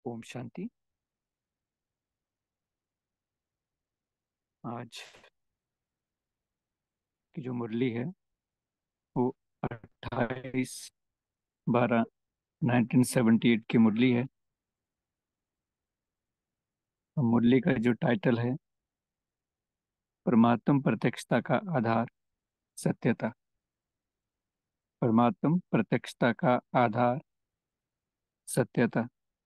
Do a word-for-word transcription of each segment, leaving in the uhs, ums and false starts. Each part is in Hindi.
ओम शांति। आज की जो मुरली है वो अट्ठाईस बारह नाइनटीन सेवेंटी एट की मुरली है। और मुरली का जो टाइटल है, परमात्म प्रत्यक्षता का आधार सत्यता। परमात्म प्रत्यक्षता का आधार सत्यता।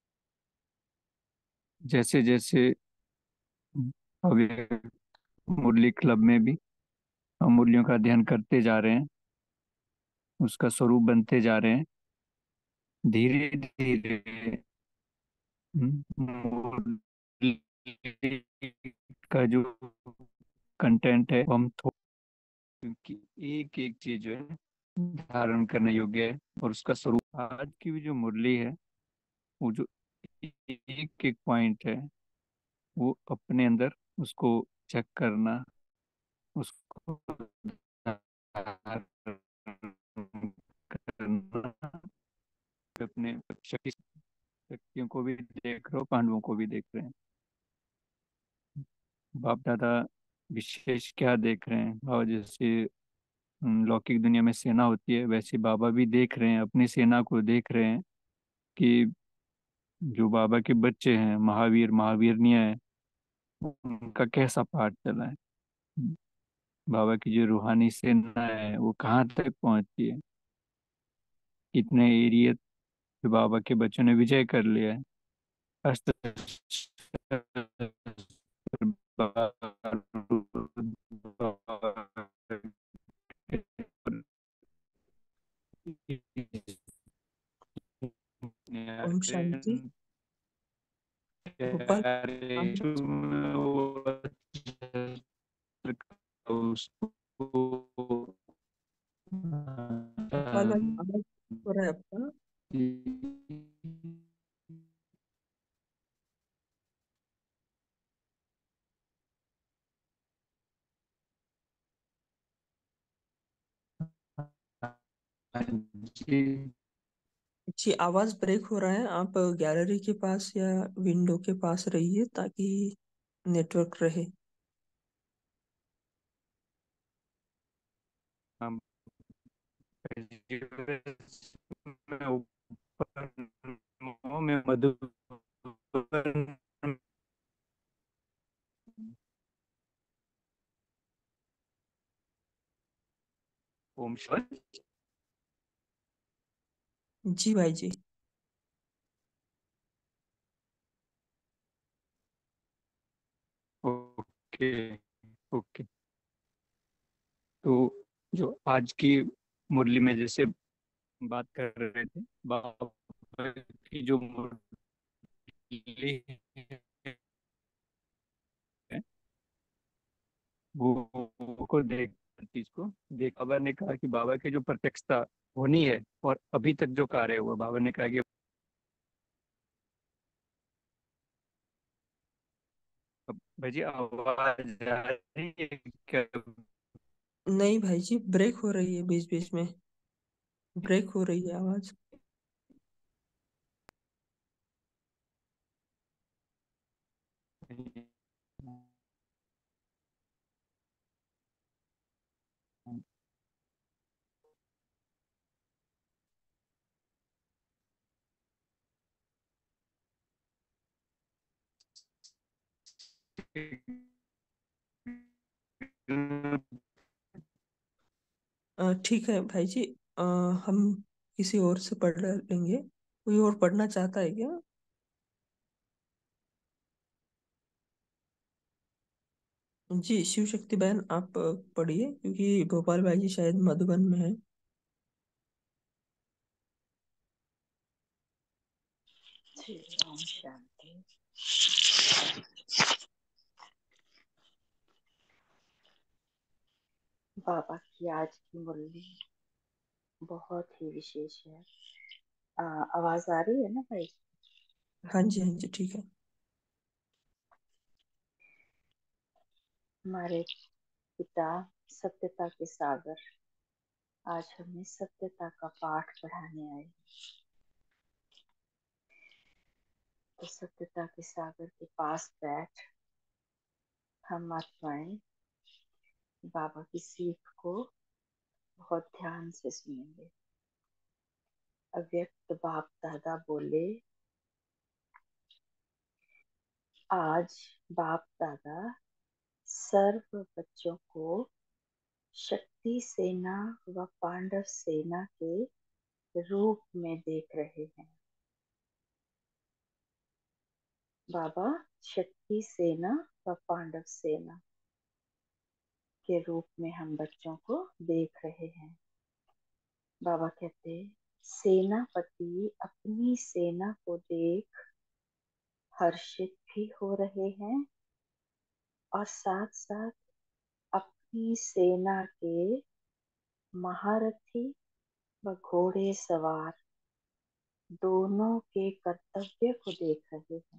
जैसे जैसे अभी मुरली क्लब में भी हम मुरलियों का अध्ययन करते जा रहे हैं, उसका स्वरूप बनते जा रहे हैं। धीरे धीरे मुरली का जो कंटेंट है वो हम थोड़ा, क्योंकि एक एक चीज जो है धारण करने योग्य है और उसका स्वरूप। आज की भी जो मुरली है वो जो एक एक पॉइंट है वो अपने अंदर उसको चेक करना, उसको धारण करना। अपने शक्ति शक्तियों को भी देख रहे हो, पांडवों को भी देख रहे हैं। बाप दादा विशेष क्या देख रहे हैं? और जैसे हम्म, लौकिक दुनिया में सेना होती है, वैसे बाबा भी देख रहे हैं, अपनी सेना को देख रहे हैं कि जो बाबा के बच्चे हैं, महावीर महावीरनियां हैं, उनका कैसा पाठ चला है। बाबा की जो रूहानी सेना है वो कहाँ तक पहुंची है, कितने एरिया पे बाबा के बच्चों ने विजय कर लिया है। अस्त्र ओम शांति। गोपाल, आवाज उसको गोपाल भाई, आवाज हो रहा है आपका? जी, आवाज ब्रेक हो रहा है। आप गैलरी के पास या विंडो के पास रहिए ताकि नेटवर्क रहे। हम में मधुबन। ओम शांति। जी भाई जी। Okay okay. तो जो आज की मुरली में जैसे बात कर रहे थे, बाबा की जो मुरली है वो वो को देख चीज को देख, बाबा ने कहा कि बाबा की जो प्रत्यक्षता होनी है और अभी तक जो कार्य हुआ, बाबा ने कहा कि अब भाई जी आवाज आ रही है क्या? नहीं भाई जी, ब्रेक हो रही है, बीच बीच में ब्रेक हो रही है आवाज। अ, ठीक है भाई जी। अ, हम किसी और से पढ़ लेंगे। कोई और पढ़ना चाहता है क्या? जी, शिव शक्ति बहन, आप पढ़िए क्योंकि गोपाल भाई जी शायद मधुबन में है। जी, ओम शांति। बाबा की आज की मुरली बहुत ही विशेष है। आ, आवाज आ रही है ना भाई? हाँ जी, हाँ जी, ठीक है। हमारे पिता सत्यता के सागर आज हमें सत्यता का पाठ पढ़ाने आए। तो सत्यता के सागर के पास बैठ हम आत्माएं बाबा की सीख को बहुत ध्यान से सुनेंगे। अव्यक्त बाप दादा बोले, आज बाप दादा सर्व बच्चों को शक्ति सेना व पांडव सेना के रूप में देख रहे हैं। बाबा शक्ति सेना व पांडव सेना के रूप में हम बच्चों को देख रहे हैं। बाबा कहते, सेनापति अपनी सेना को देख हर्षित भी हो रहे हैं और साथ साथ अपनी सेना के महारथी व घोड़े सवार दोनों के कर्तव्य को देख रहे हैं।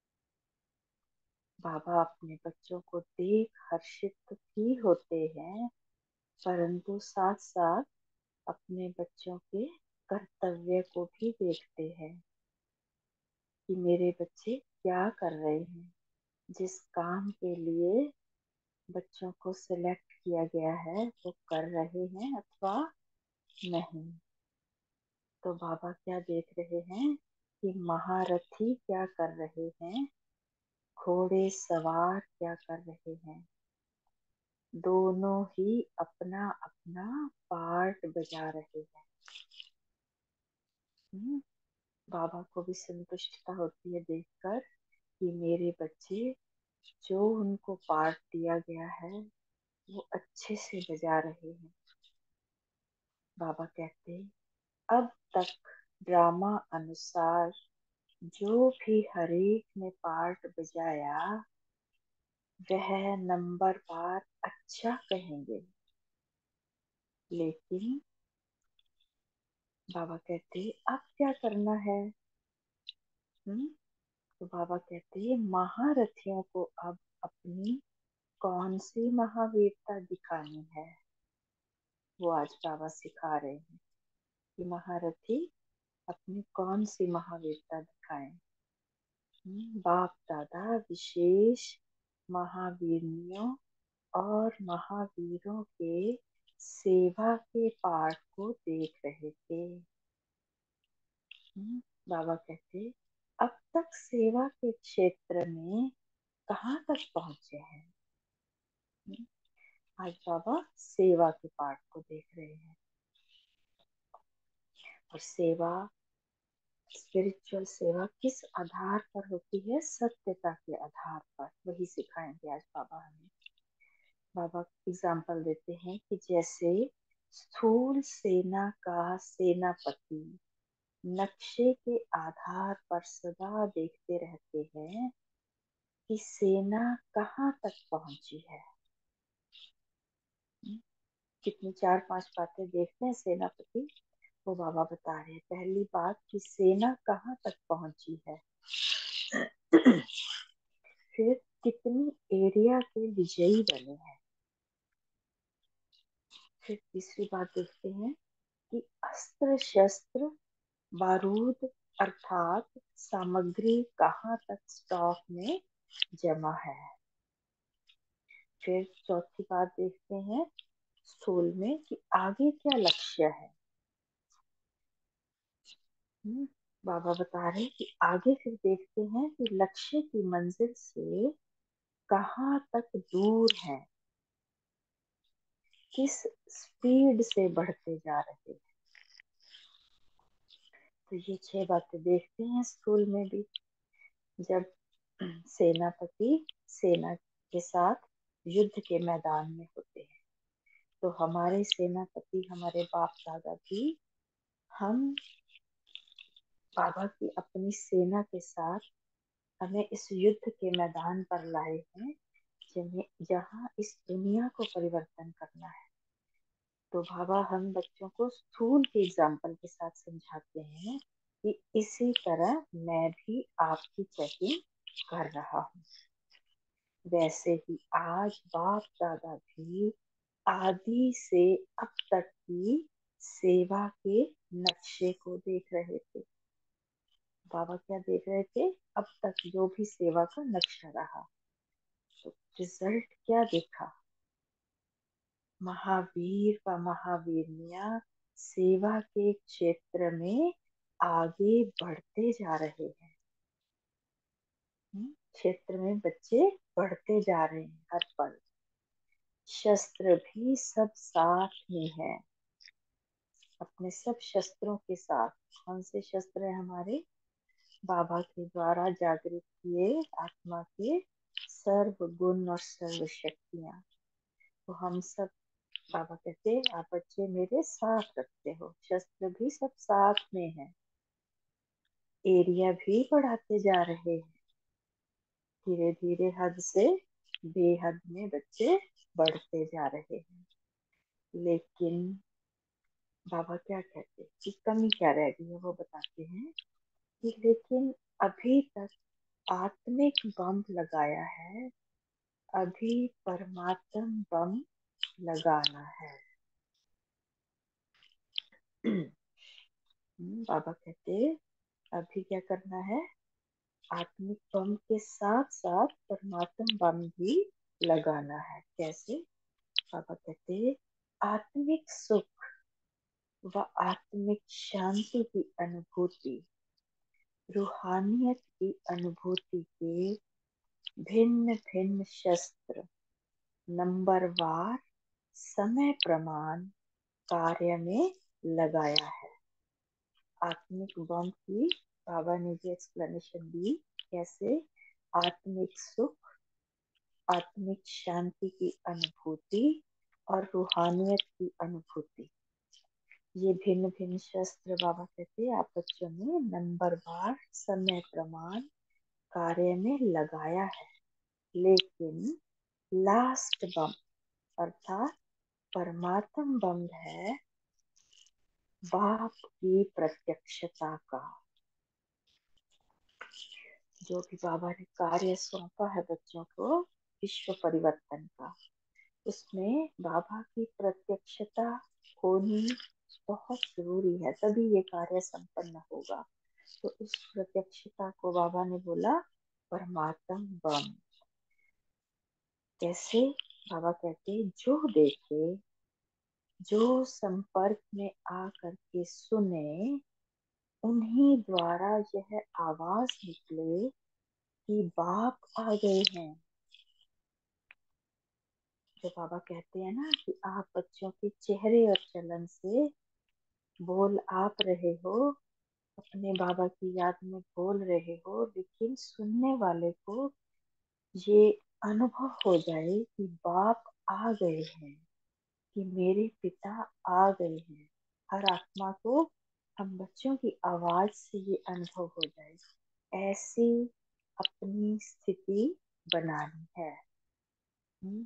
बाबा अपने बच्चों को देख हर्षित भी होते हैं, परंतु साथ साथ अपने बच्चों के कर्तव्य को भी देखते हैं कि मेरे बच्चे क्या कर रहे हैं। जिस काम के लिए बच्चों को सिलेक्ट किया गया है वो कर रहे हैं अथवा नहीं। तो बाबा क्या देख रहे हैं कि महारथी क्या कर रहे हैं, घोड़े सवार क्या कर रहे हैं। दोनों ही अपना अपना पार्ट बजा रहे हैं। हम्म, बाबा को भी संतुष्टता होती है देखकर कि मेरे बच्चे जो उनको पार्ट दिया गया है वो अच्छे से बजा रहे हैं। बाबा कहते, अब तक ड्रामा अनुसार जो भी हरेक ने पार्ट बजाया वह नंबर पार अच्छा कहेंगे, लेकिन बाबा कहते अब क्या करना है। हुँ? तो बाबा कहते महारथियों को अब अपनी कौन सी महावीरता दिखानी है, वो आज बाबा सिखा रहे हैं कि महारथी अपनी कौन सी महावीरता दिखाएं। बाप दादा विशेष महावीरनियों और महावीरों के सेवा के पाठ को देख रहे थे। बाबा कहते अब तक सेवा के क्षेत्र में कहाँ तक पहुंचे हैं। आज बाबा सेवा के पाठ को देख रहे हैं और सेवा, स्पिरिचुअल सेवा किस आधार पर होती है, सत्यता के आधार पर। वही सिखाएंगे आज बाबा हमें। बाबा एग्जाम्पल देते हैं कि जैसे स्थूल सेना का सेनापति नक्शे के आधार पर सदा देखते रहते हैं कि सेना कहाँ तक पहुंची है। कितनी चार पांच बातें देखते हैं सेनापति, वो बाबा बता रहे हैं। पहली बात कि सेना कहाँ तक पहुंची है, फिर कितनी एरिया के विजयी बने हैं, फिर तीसरी बात देखते हैं कि अस्त्र शस्त्र बारूद अर्थात सामग्री कहाँ तक स्टॉक में जमा है। फिर चौथी बात देखते हैं स्थूल में कि आगे क्या लक्ष्य है। बाबा बता रहे हैं कि आगे फिर देखते हैं कि लक्ष्य की मंजिल से कहाँ तक दूर है, किस स्पीड से बढ़ते जा रहे हैं। तो ये छह बातें देखते हैं स्कूल में भी। जब सेनापति सेना के साथ युद्ध के मैदान में होते हैं तो हमारे सेनापति हमारे बाप दादा भी हम बाबा की अपनी सेना के साथ हमें इस युद्ध के मैदान पर लाए हैं जिन्हें जहाँ इस दुनिया को परिवर्तन करना है। तो बाबा हम बच्चों को स्थूल के एग्जाम्पल के साथ समझाते हैं कि इसी तरह मैं भी आपकी चेकिंग कर रहा हूँ। वैसे ही आज बाप दादा भी आदि से अब तक की सेवा के नक्शे को देख रहे थे। बाबा क्या देख रहे थे, अब तक जो भी सेवा का नक्शा रहा, तो रिजल्ट क्या देखा, महावीर व महावीरनियां सेवा के क्षेत्र में आगे बढ़ते जा रहे हैं। हम्म, क्षेत्र में बच्चे बढ़ते जा रहे हैं हर पल। शस्त्र भी सब साथ में है, अपने सब शस्त्रों के साथ। कौन से शस्त्र है हमारे? बाबा के द्वारा जागृत किए आत्मा के सर्व गुण और सर्व शक्तियां। तो हम सब, बाबा कहते आप बच्चे मेरे साथ रखते हो, शस्त्र भी सब साथ में है। एरिया भी बढ़ाते जा रहे हैं, धीरे धीरे हद से बेहद में बच्चे बढ़ते जा रहे हैं। लेकिन बाबा क्या कहते कि कमी क्या रह गई है, वो बताते हैं कि लेकिन अभी तक आत्मिक बम लगाया है, अभी परमात्म बम लगाना है। बाबा कहते अभी क्या करना है, आत्मिक बम के साथ साथ परमात्म बम भी लगाना है। कैसे? बाबा कहते आत्मिक सुख व आत्मिक शांति की अनुभूति, रूहानियत की अनुभूति के भिन्न भिन्न शस्त्र नंबरवार समय प्रमाण कार्य में लगाया है। आत्मिक बम की बाबा ने जो एक्सप्लेनेशन दी, कैसे आत्मिक सुख, आत्मिक शांति की अनुभूति और रूहानियत की अनुभूति, ये भिन्न भिन्न शस्त्र बाबा कहते हैं आप बच्चों ने नंबरवार समय प्रमाण कार्य में लगाया है। लेकिन लास्ट बम अर्थात परमात्म बम है बाप की प्रत्यक्षता का। जो भी बाबा ने कार्य सौंपा है बच्चों को विश्व परिवर्तन का, उसमें बाबा की प्रत्यक्षता होनी बहुत जरूरी है, तभी ये कार्य संपन्न होगा। तो इस प्रत्यक्षता को बाबा ने बोला परमात्म बम। कैसे? बाबा कहते जो देखे, जो संपर्क में आ करके सुने, उन्हीं द्वारा यह आवाज निकले कि बाप आ गए हैं। जो बाबा कहते हैं ना कि आप बच्चों के चेहरे और चलन से बोल आप रहे हो, अपने बाबा की याद में बोल रहे हो, लेकिन सुनने वाले को ये अनुभव हो जाए कि बाप आ गए हैं, कि मेरे पिता आ गए हैं। हर आत्मा को हम बच्चों की आवाज से ये अनुभव हो जाए, ऐसी अपनी स्थिति बनानी है। हम्म,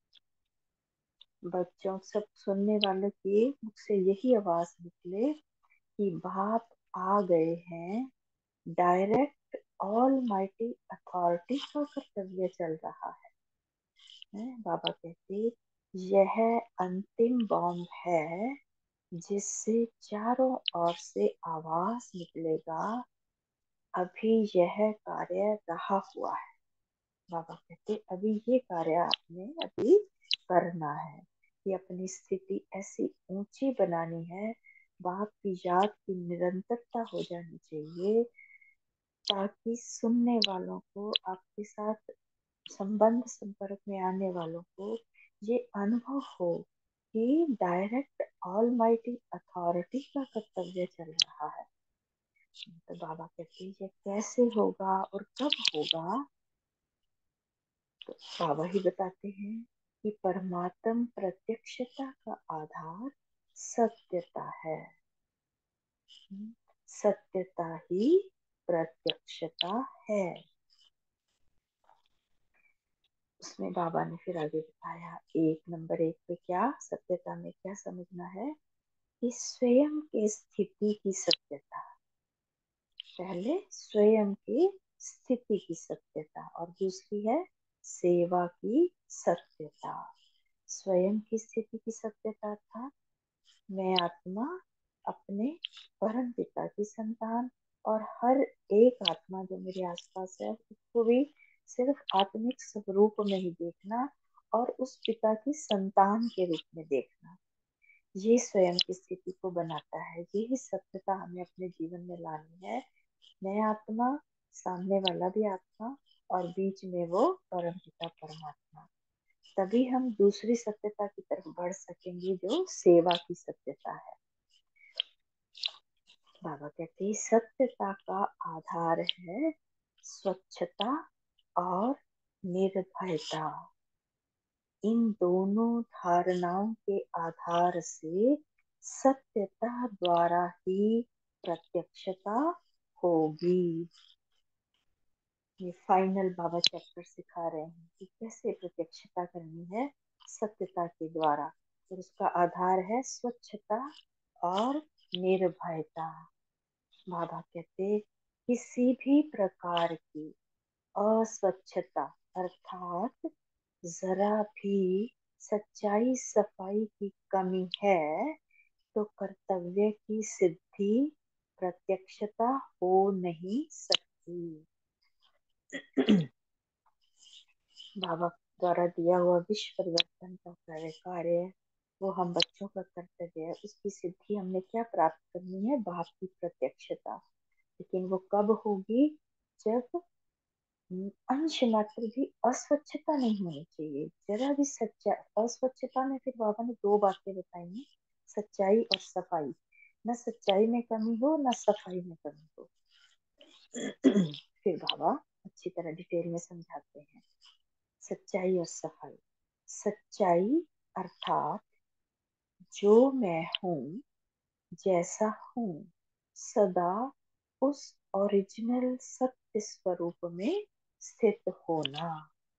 बच्चों सब सुनने वालों की मुख से यही आवाज निकले कि बाप आ गए हैं। डायरेक्ट ऑल माइटी अथॉरिटी का कर्तव्य चल रहा है, है? बाबा कहते यह अंतिम बॉम्ब है जिससे चारों ओर से आवाज निकलेगा, अभी यह कार्य रहा हुआ है। बाबा कहते अभी ये कार्य आपने अभी करना है, कि अपनी स्थिति ऐसी ऊंची बनानी है, बाप की याद की निरंतरता हो जानी चाहिए, ताकि सुनने वालों को, आपके साथ संबंध संपर्क में आने वालों को ये अनुभव हो कि डायरेक्ट ऑल माइटी अथॉरिटी का कर्तव्य चल रहा है। तो बाबा कहते हैं ये कैसे होगा और कब होगा, तो बाबा ही बताते हैं कि परमात्म प्रत्यक्षता का आधार सत्यता है। सत्यता ही प्रत्यक्षता है। उसमें बाबा ने फिर आगे बताया, एक नंबर एक पे क्या सत्यता में क्या समझना है कि स्वयं के स्थिति की सत्यता, पहले स्वयं की स्थिति की सत्यता, और दूसरी है सेवा की सत्यता। स्वयं की स्थिति की सत्यता था मैं आत्मा अपने परम पिता की संतान और हर एक आत्मा जो मेरे आसपास है उसको भी सिर्फ आत्मिक स्वरूप में ही देखना और उस पिता की संतान के रूप में देखना, ये स्वयं की स्थिति को बनाता है। यही सत्यता हमें अपने जीवन में लानी है। मैं आत्मा, सामने वाला भी आत्मा, और बीच में वो परम पिता परमात्मा। तभी हम दूसरी सत्यता की तरफ बढ़ सकेंगे जो सेवा की सत्यता है। बाबा कहते हैं सत्यता का आधार है स्वच्छता और निर्भयता। इन दोनों धारणाओं के आधार से सत्यता द्वारा ही प्रत्यक्षता होगी। ये फाइनल बाबा चैप्टर सिखा रहे हैं कि कैसे प्रत्यक्षता करनी है सत्यता के द्वारा, और उसका आधार है स्वच्छता और निर्भयता। बाबा कहते किसी भी प्रकार की अस्वच्छता अर्थात जरा भी सच्चाई सफाई की कमी है तो कर्तव्य की सिद्धि प्रत्यक्षता हो नहीं सकती। बाबा द्वारा दिया हुआ विश्व परिवर्तन का कार्य कार्य वो हम बच्चों का कर्तव्य है। उसकी सिद्धि हमने क्या प्राप्त करनी है? बाप की प्रत्यक्षता। लेकिन वो कब होगी? जब अंश मात्र भी अस्वच्छता नहीं होनी चाहिए, जरा भी सच्चा अस्वच्छता में फिर बाबा ने दो बातें बताई हैं, सच्चाई और सफाई। न सच्चाई में कमी हो न सफाई में कमी हो। फिर बाबा अच्छी तरह डिटेल में समझाते हैं सच्चाई और सफाई। सच्चाई अर्थात जो मैं हूँ, जैसा हूँ, सदा उस ओरिजिनल सत्य स्वरूप में स्थित होना।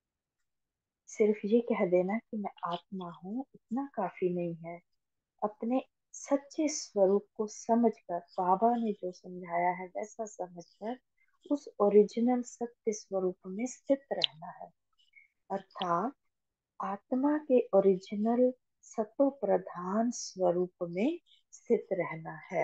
सिर्फ ये कह देना कि मैं आत्मा हूँ इतना काफी नहीं है। अपने सच्चे स्वरूप को समझकर, बाबा ने जो समझाया है वैसा समझकर उस ओरिजिनल सत्य स्वरूप में स्थित रहना है। अर्थात आत्मा के ओरिजिनल सतो प्रधान स्वरूप में स्थित रहना है।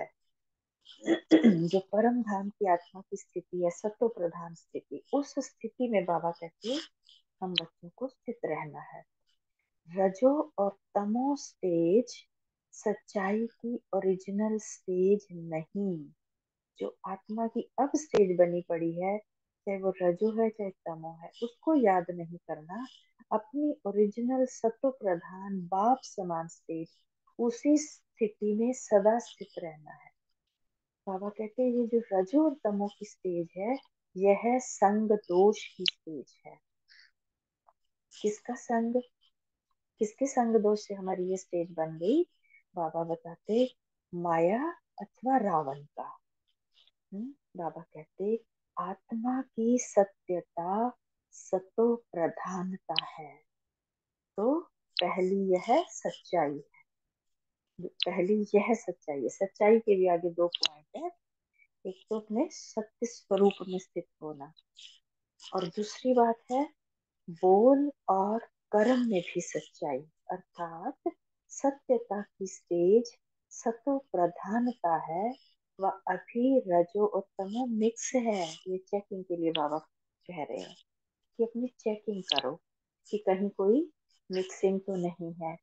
जो परम धाम की आत्मा की स्थिति है, सतो प्रधान स्थिति, उस स्थिति में बाबा कहते हैं हम बच्चों को स्थित रहना है। रजो और तमो स्टेज सच्चाई की ओरिजिनल स्टेज नहीं। जो आत्मा की अब स्टेज बनी पड़ी है, चाहे वो रजो है चाहे तमो है, उसको याद नहीं करना। अपनी ओरिजिनल सत्व प्रधान बाप समान स्टेज, उसी स्थिति में सदा स्थित रहना है। बाबा कहते हैं ये जो रजो और तमो की स्टेज है, यह है संग दोष की स्टेज है। किसका संग? किसके संग दोष से हमारी ये स्टेज बन गई? बाबा बताते माया अथवा रावण का। हम्म, बाबा कहते आत्मा की सत्यता सतो प्रधानता है। तो पहली यह सच्चाई है। पहली यह सच्चाई है। सच्चाई के भी आगे दो पॉइंट है। एक तो अपने सत्य स्वरूप में स्थित होना, और दूसरी बात है बोल और कर्म में भी सच्चाई, अर्थात सत्यता की स्टेज सतो प्रधानता है। वह अभी रजो और तमो मिक्स है। ये चेकिंग के लिए बाबा कह रहे हैं कि अपनी चेकिंग करो कि कहीं कोई मिक्सिंग तो नहीं है।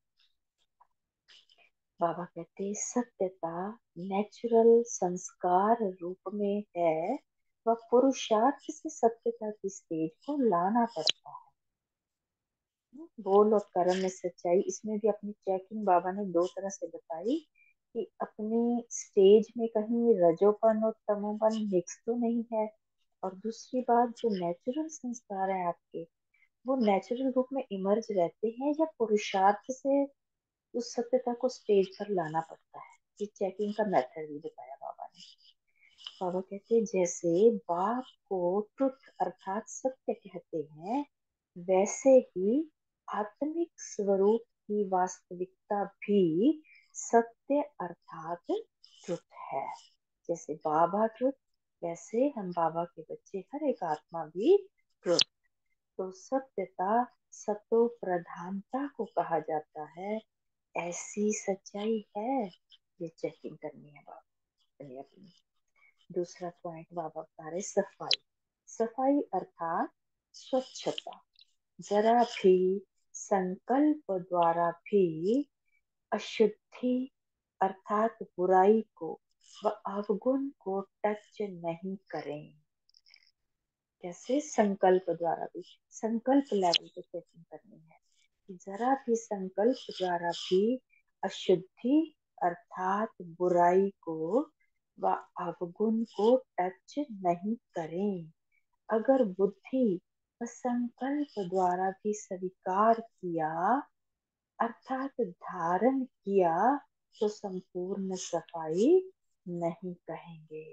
बाबा कहते हैं सत्यता नेचुरल संस्कार रूप में है, वह पुरुषार्थ से सत्यता की स्टेज को लाना पड़ता है। बोल और कर्म में सच्चाई, इसमें भी अपनी चेकिंग बाबा ने दो तरह से बताई कि अपनी स्टेज में कहीं रजोपन और तमोपन मिक्स तो नहीं है, और दूसरी बात जो नेचुरल संस्कार है आपके, वो नेचुरल रूप में इमर्ज रहते हैं या पुरुषार्थ से उस सत्यता को स्टेज पर लाना पड़ता है। ये चेकिंग का मेथड भी बताया बाबा ने। बाबा कहते हैं जैसे बाप को ट्रुथ अर्थात सत्य कहते हैं, वैसे ही आत्मिक स्वरूप की वास्तविकता भी सत्य अर्थात ट्रुथ है। जैसे बाबा ट्रुथ, वैसे हम बाबा के बच्चे हर एक आत्मा भी ट्रुथ। तो सत्यता सतो प्रधानता को कहा जाता है। ऐसी सच्चाई है, ये चेकिंग करनी है बाबा अपनी अपनी। दूसरा पॉइंट बाबा बता रहे सफाई। सफाई अर्थात स्वच्छता। जरा भी संकल्प द्वारा भी अशुद्धि अर्थात बुराई को व अवगुण को टच नहीं करें। कैसे? संकल्प द्वारा भी, संकल्प लेवल पे चेकिंग करनी है कि जरा भी संकल्प द्वारा भी अशुद्धि अर्थात बुराई को व अवगुण को टच नहीं करें। अगर बुद्धि व संकल्प द्वारा भी स्वीकार किया अर्थात धारण किया तो संपूर्ण सफाई नहीं कहेंगे।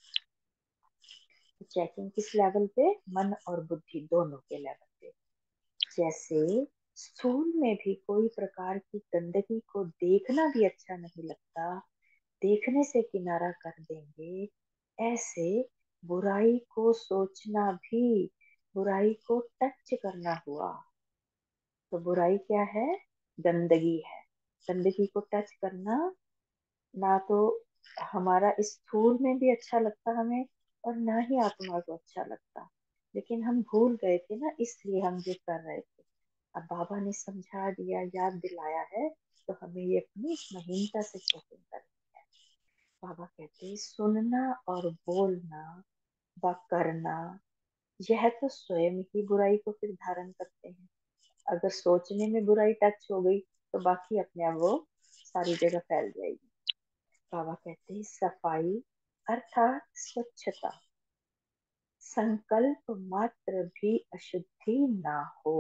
चेकिंग किस लेवल पे? मन और बुद्धि दोनों के लेवल पे। जैसे स्थूल में भी कोई प्रकार की गंदगी को देखना भी अच्छा नहीं लगता, देखने से किनारा कर देंगे, ऐसे बुराई को सोचना भी, बुराई को टच करना हुआ। तो बुराई क्या है? गंदगी है। गंदगी को टच करना ना तो हमारा स्थूल में भी अच्छा लगता हमें और ना ही आत्मा को अच्छा लगता, लेकिन हम भूल गए थे ना, इसलिए हम ये कर रहे थे। अब बाबा ने समझा दिया, याद दिलाया है, तो हमें ये अपनी महीनता से चेकिंग करनी है। बाबा कहते हैं सुनना और बोलना व करना यह तो स्वयं ही बुराई को फिर धारण करते हैं। अगर सोचने में बुराई टच हो गई तो बाकी अपने आप वो सारी जगह फैल जाएगी। बाबा कहते हैं सफाई अर्थात स्वच्छता, संकल्प मात्र भी अशुद्धि ना हो,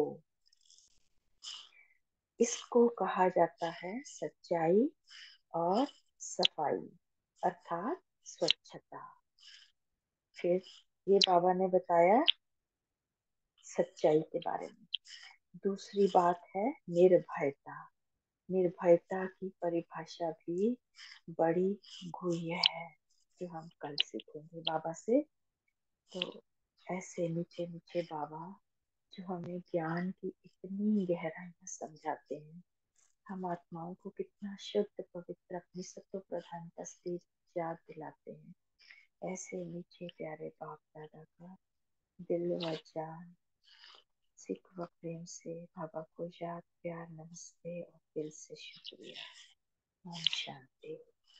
इसको कहा जाता है सच्चाई और सफाई अर्थात स्वच्छता। फिर ये बाबा ने बताया सच्चाई के बारे में। दूसरी बात है निर्भयता। निर्भयता की परिभाषा भी बड़ी गुह्य है, जो हम कल सीखेंगे बाबा से। तो ऐसे मीठे मीठे बाबा जो हमें ज्ञान की इतनी गहराइयां समझाते हैं, हम आत्माओं को कितना शुद्ध पवित्र अपनी सत्व प्रधानता से याद दिलाते हैं। ऐसे मीठे प्यारे बाप दादा का दिल व जान सिख व प्रेम से बाबा को याद, प्यार, नमस्ते और दिल से शुक्रिया। ओम शांति।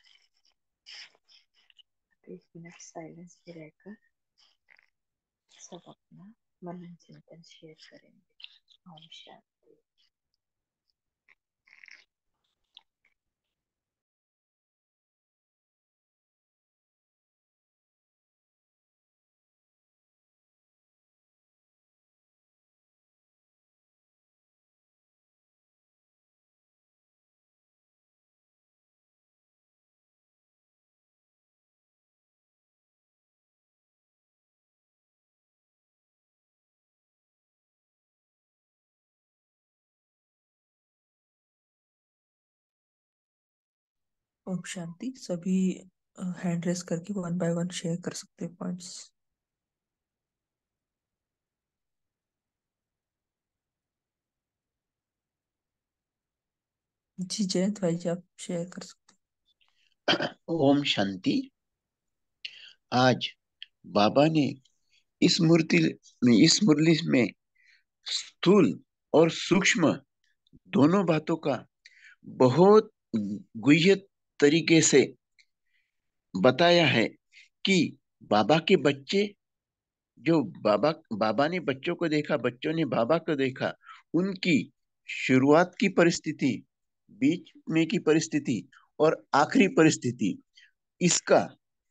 एक मिनट साइलेंस में रहकर सब अपना मनन चिंतन शेयर करेंगे। ओम शांति। ओम शांति। सभी हैंड रेस करके वन बाय वन शेयर कर सकते हैं पॉइंट्स। जी जयंत भाई जी आप शेयर कर सकते ओम शांति। आज बाबा ने इस मूर्ति में इस मुरली में स्थूल और सूक्ष्म दोनों बातों का बहुत गुह्य तरीके से बताया है कि बाबा के बच्चे जो बाबा बाबा ने बच्चों को देखा, बच्चों ने बाबा को देखा, उनकी शुरुआत की परिस्थिति, बीच में की परिस्थिति और आखिरी परिस्थिति, इसका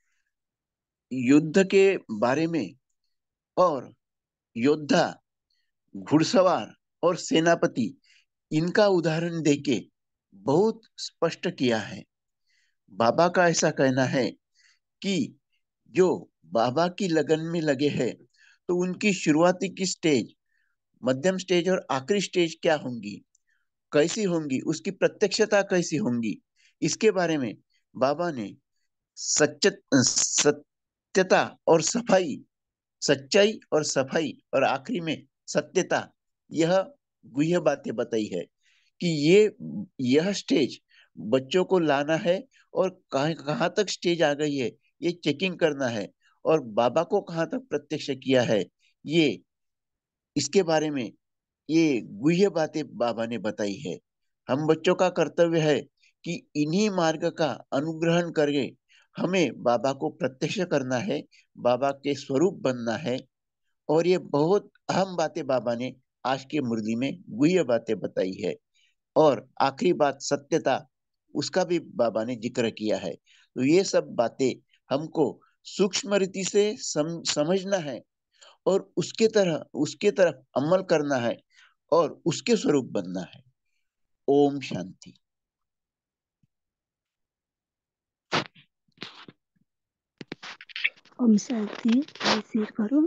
युद्ध के बारे में और योद्धा, घुड़सवार और सेनापति, इनका उदाहरण देके बहुत स्पष्ट किया है। बाबा का ऐसा कहना है कि जो बाबा की लगन में लगे हैं तो उनकी शुरुआती की स्टेज, मध्यम स्टेज और आखिरी स्टेज क्या होंगी, कैसी होंगी, उसकी प्रत्यक्षता कैसी होंगी, इसके बारे में बाबा ने सच्च सत्यता और सफाई, सच्चाई और सफाई और आखिरी में सत्यता, यह गुह्य बातें बताई है कि ये यह स्टेज बच्चों को लाना है और कहां कहां तक स्टेज आ गई है ये चेकिंग करना है। और बाबा को कहाँ तक प्रत्यक्ष किया है, ये इसके बारे में ये गुह्य बातें बाबा ने बताई है। हम बच्चों का कर्तव्य है कि इन्हीं मार्ग का अनुग्रहण करके हमें बाबा को प्रत्यक्ष करना है, बाबा के स्वरूप बनना है। और ये बहुत अहम बातें बाबा ने आज की मुरली में गुह्य बातें बताई है। और आखिरी बात सत्यता, उसका भी बाबा ने जिक्र किया है। तो ये सब बातें हमको सूक्ष्म रीति से सम, समझना है और उसके तरह उसके तरफ अमल करना है और उसके स्वरूप बनना है। ओम शांति। ओम शांति। मैं शेयर करूं?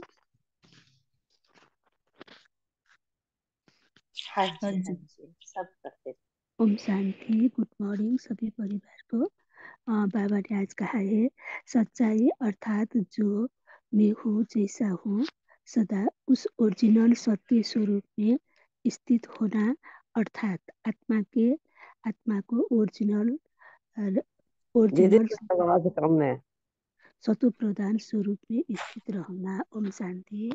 हाँ हाँ जी, हाँ जी। जी, सब करते थे। ओम शांति। गुड मॉर्निंग सभी परिवार को। अ, बाबा ने आज कहा है, सच्चाई अर्थात जो मैं हूँ जैसा हूँ सदा उस ओरिजिनल सत्य स्वरूप में स्थित होना, अर्थात आत्मा के आत्मा को ओरिजिनल दीदी ओरिजिनल आवाज कम है। सत्व प्रधान स्वरूप में स्थित रहना। ओम शांति।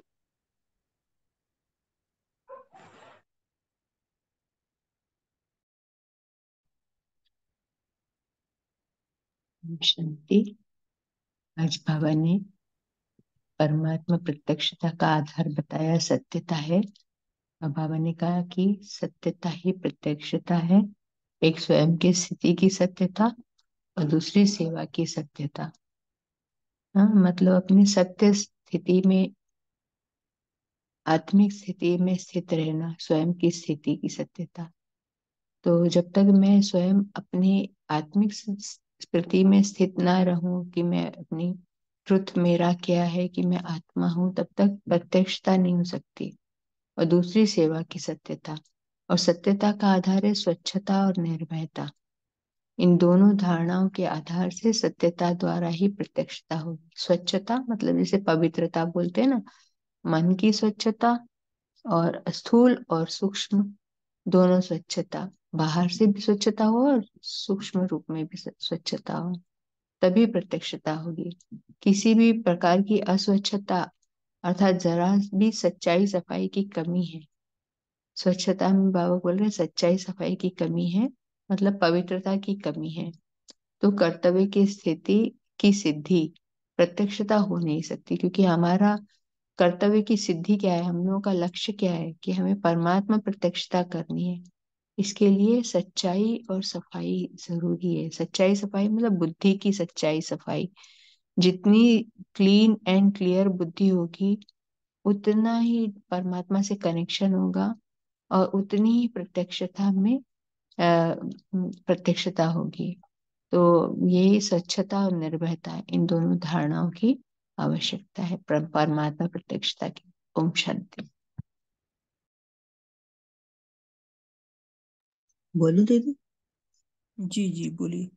शांति। आज बाबा ने परमात्मा प्रत्यक्षता का आधार बताया, सत्यता है। और बाबा ने कहा कि सत्यता ही प्रत्यक्षता है। एक स्वयं की स्थिति की सत्यता और दूसरी सेवा की सत्यता। हाँ, मतलब अपनी सत्य स्थिति में, आत्मिक स्थिति में स्थित रहना, स्वयं की स्थिति की सत्यता। तो जब तक मैं स्वयं अपनी आत्मिक स्थिति में स्थित ना रहूं कि मैं अपनी ट्रुथ मेरा क्या है, कि मैं आत्मा हूं, तब तक प्रत्यक्षता नहीं हो सकती। और दूसरी सेवा की सत्यता, और सत्यता का आधार है स्वच्छता और निर्भयता। इन दोनों धारणाओं के आधार से सत्यता द्वारा ही प्रत्यक्षता होगी। स्वच्छता मतलब जैसे पवित्रता बोलते हैं ना, मन की स्वच्छता, और स्थूल और सूक्ष्म दोनों स्वच्छता, बाहर से भी स्वच्छता हो और सूक्ष्म रूप में भी स्वच्छता हो, तभी प्रत्यक्षता होगी। किसी भी प्रकार की अस्वच्छता अर्थात जरा भी सच्चाई सफाई की कमी है। स्वच्छता में बाबा बोल रहे सच्चाई सफाई की कमी है, मतलब पवित्रता की कमी है, तो कर्तव्य की स्थिति की सिद्धि प्रत्यक्षता हो नहीं सकती। क्योंकि हमारा कर्तव्य की सिद्धि क्या है, हम लोगों का लक्ष्य क्या है, कि हमें परमात्मा प्रत्यक्षता करनी है। इसके लिए सच्चाई और सफाई जरूरी है। सच्चाई सफाई मतलब बुद्धि की सच्चाई सफाई। जितनी क्लीन एंड क्लियर बुद्धि होगी, उतना ही परमात्मा से कनेक्शन होगा और उतनी ही प्रत्यक्षता में अ, प्रत्यक्षता होगी। तो ये स्वच्छता और निर्भयता, इन दोनों धारणाओं की आवश्यकता है परमात्मा प्रत्यक्षता की। ओम शांति। बोलूं दीदी? जी जी बोलिए।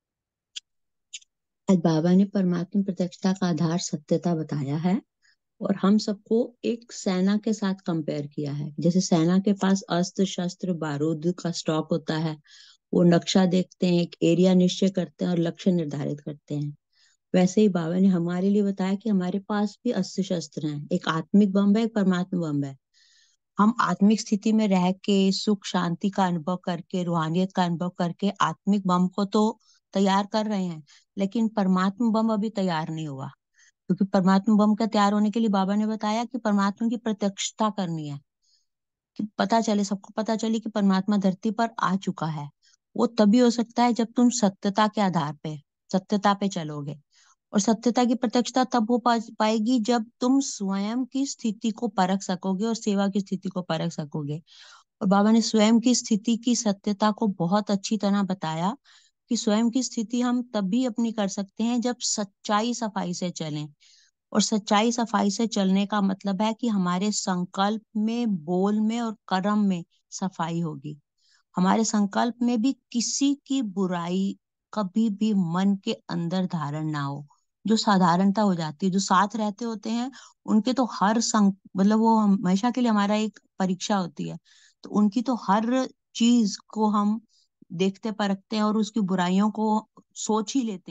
आज बाबा ने परमात्मा प्रत्यक्षता का आधार सत्यता बताया है और हम सबको एक सेना के साथ कंपेयर किया है। जैसे सेना के पास अस्त्र शस्त्र बारूद का स्टॉक होता है, वो नक्शा देखते हैं, एक एरिया निश्चय करते हैं और लक्ष्य निर्धारित करते हैं। वैसे ही बाबा ने हमारे लिए बताया कि हमारे पास भी अस्त्र शस्त्र हैं, एक आत्मिक बम है, एक परमात्मा बम है। हम आत्मिक स्थिति में रह के सुख शांति का अनुभव करके, रूहानियत का अनुभव करके आत्मिक बम को तो तैयार कर रहे हैं, लेकिन परमात्मा बम अभी तैयार नहीं हुआ। क्योंकि परमात्मा बम का तैयार होने के लिए बाबा ने बताया कि परमात्मा की प्रत्यक्षता करनी है, कि पता चले, सबको पता चले कि परमात्मा धरती पर आ चुका है। वो तभी हो सकता है जब तुम सत्यता के आधार पे, सत्यता पे चलोगे। और सत्यता की प्रत्यक्षता तब हो पा, पाएगी जब तुम स्वयं की स्थिति को परख सकोगे और सेवा की स्थिति को परख सकोगे। और बाबा ने स्वयं की स्थिति की सत्यता को बहुत अच्छी तरह बताया कि स्वयं की स्थिति हम तभी अपनी कर सकते हैं जब सच्चाई सफाई से चलें। और सच्चाई सफाई से चलने का मतलब है कि हमारे संकल्प में, बोल में और कर्म में सफाई होगी। हमारे संकल्प में भी किसी की बुराई कभी भी मन के अंदर धारण ना हो। जो साधारणता हो जाती है, जो साथ रहते होते हैं उनके तो हर संक मतलब वो हमेशा के लिए हमारा एक परीक्षा होती है, तो उनकी तो हर चीज को हम देखते परखते हैं और उसकी बुराइयों को सोच ही लेते हैं।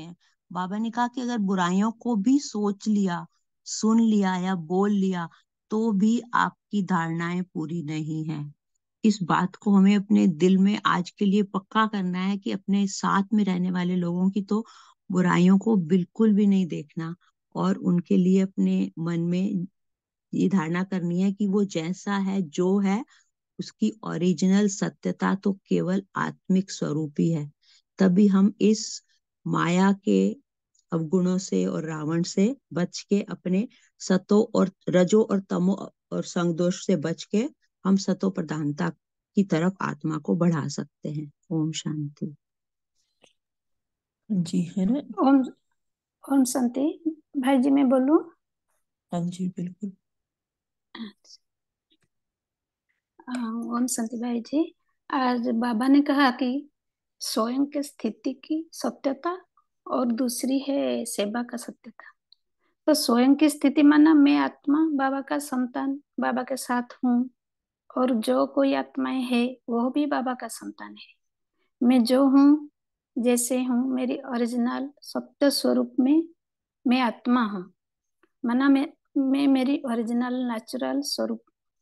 बाबा ने कहा कि अगर बुराइयों को भी सोच लिया, सुन लिया या बोल लिया तो भी आपकी धारणाएं पूरी नहीं है। इस बात को हमें अपने दिल में आज के लिए पक्का करना है कि अपने साथ में रहने वाले लोगों की तो बुराइयों को बिल्कुल भी नहीं देखना, और उनके लिए अपने मन में ये धारणा करनी है कि वो जैसा है, जो है, उसकी ओरिजिनल सत्यता तो केवल आत्मिक स्वरूप ही है। तभी हम इस माया के अवगुणों से और रावण से बच के, अपने सतो और रजो और तमो और संगदोष से बच के हम सतो प्रधानता की तरफ आत्मा को बढ़ा सकते हैं। ओम शांति। जी है ना। ओम ओम शांति। भाई जी मैं बोलूं? हाँ जी बिल्कुल। हाँ, ओम शांति भाई जी। आज बाबा ने कहा कि स्वयं की स्थिति की सत्यता और दूसरी है सेवा का सत्यता। तो स्वयं की स्थिति माना मैं आत्मा बाबा का संतान, बाबा के साथ हूँ, और जो कोई आत्माएं है वो भी बाबा का संतान है। मैं जो हूँ, जैसे हूँ, मेरी ओरिजिनल सत्य स्वरूप में मैं आत्मा हूँ। माना मैं मैं मेरी ओरिजिनल नेचुरल स्वरूप,